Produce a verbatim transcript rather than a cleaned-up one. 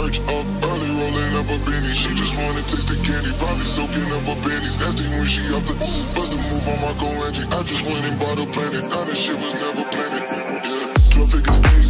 perch up early, rolling up a Benny. She just wanna taste the candy, probably soaking up her panties. Nasty when she out the bust a move on my Goanji. I just went and bought a planet, now that shit was never planted. Yeah, twelve figure stage.